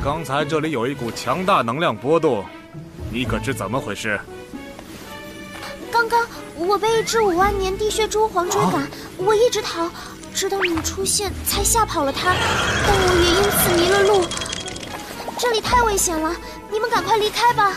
刚才这里有一股强大能量波动，你可知怎么回事？ 刚刚我被一只5万年地血蛛皇追赶，我一直逃，直到你出现才吓跑了它，但我也因此迷了路。这里太危险了，你们赶快离开吧。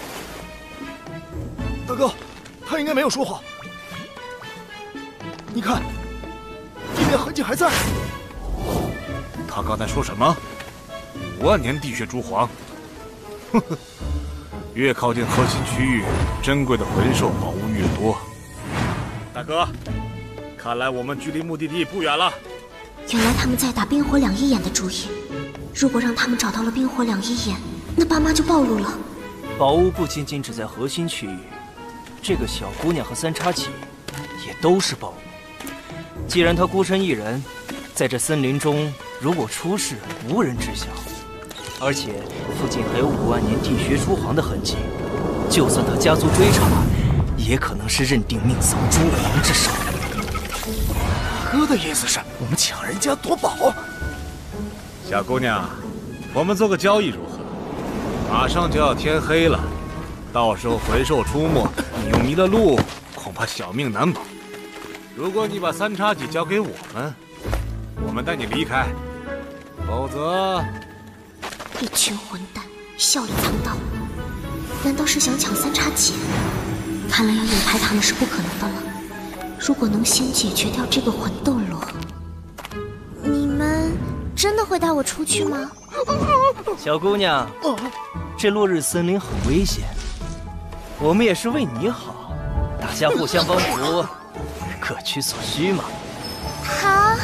大哥，他应该没有说谎。你看，地面痕迹还在。 他刚才说什么？5万年地血蛛皇？呵呵，越靠近核心区域，珍贵的魂兽宝物越多。大哥，看来我们距离目的地不远了。 原来他们在打冰火两仪眼的主意。如果让他们找到了冰火两仪眼，那爸妈就暴露了。 宝物不仅仅只在核心区域，这个小姑娘和三叉戟也都是宝物。既然她孤身一人，在这森林中，如果出事，无人知晓。而且附近还有5万年地血蛛皇的痕迹，就算他加速追查，也可能是认定命丧蛛皇之手。 哥的意思是我们抢人家夺宝。 小姑娘，我们做个交易如何？马上就要天黑了，到时候魂兽出没，你又迷了路，恐怕小命难保。如果你把三叉戟交给我们带你离开，否则…… 一群混蛋，笑里藏刀，难道是想抢三叉戟？看来要引开他们是不可能的了。如果能先解决掉这个魂斗罗，你们真的会带我出去吗？ 小姑娘，这落日森林很危险，我们也是为你好，大家互相帮扶，各取所需嘛。 好，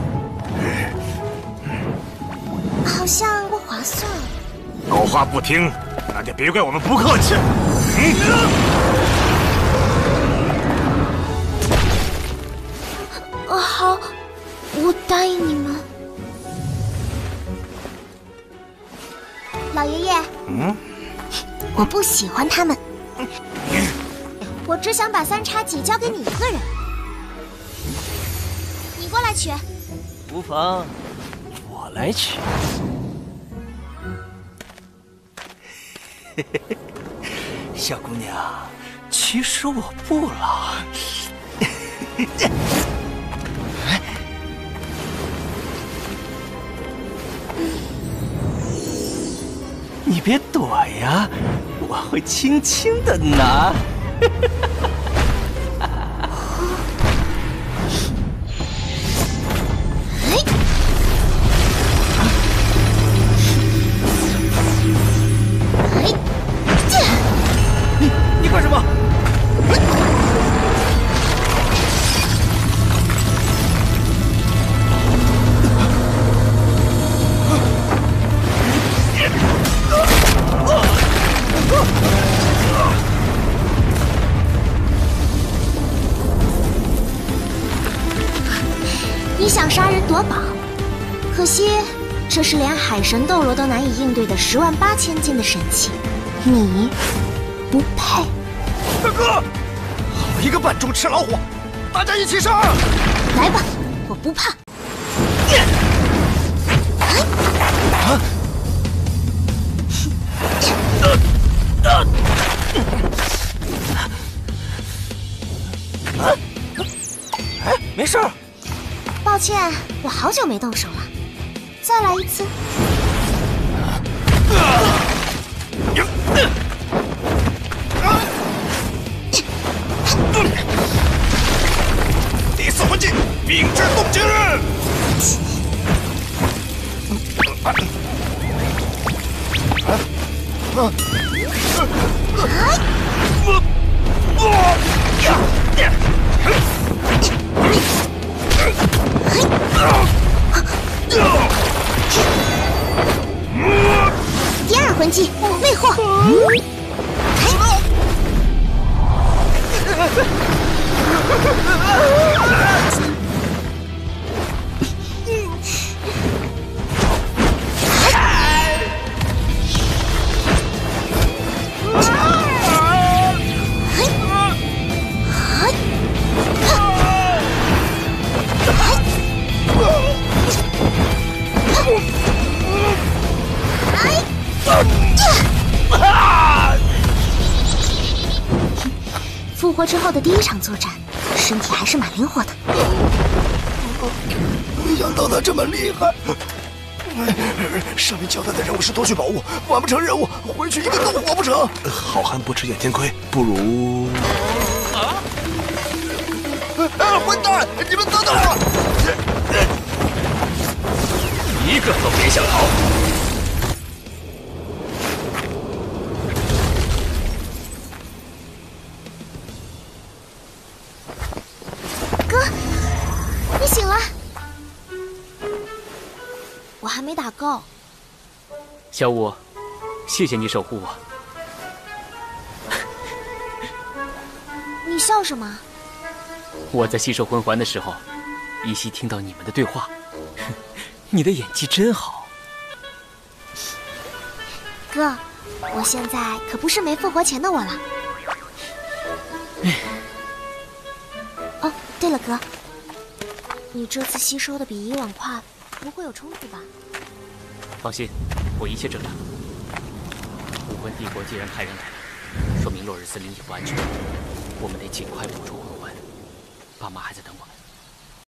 好像不划算。 有话不听，那就别怪我们不客气。 好，我答应你们。老爷爷，我不喜欢他们，我只想把三叉戟交给你一个人。你过来取。 无妨，我来取。小姑娘，其实我不老。你别躲呀，我会轻轻的拿。你干什么？ 你想杀人夺宝，可惜这是连海神斗罗都难以应对的108000斤的神器，你不配。 大哥，好一个扮猪吃老虎，大家一起上！ 来吧，我不怕。 没事儿。 抱歉，我好久没动手了，再来一次。 第4魂技，冰之冻结。 第2魂技，魅惑。哎！ 活之后的第一场作战，身体还是蛮灵活的。 没想到他这么厉害。上面交代的任务是夺取宝物，完不成任务，回去一个都活不成。 好汉不吃眼前亏，不如…… 混蛋！你们等等我！ 一个都别想逃！ 哥，你醒了。我还没打够。 小五，谢谢你守护我。 你笑什么？ 我在吸收魂环的时候，依稀听到你们的对话。你的演技真好。 哥，我现在可不是没复活前的我了。哦，对了，哥，你这次吸收的比以往快，不会有冲突吧？ 放心，我一切正常。武魂帝国既然派人来了，说明落日森林也不安全，我们得尽快捕捉魂环。爸妈还在等我们。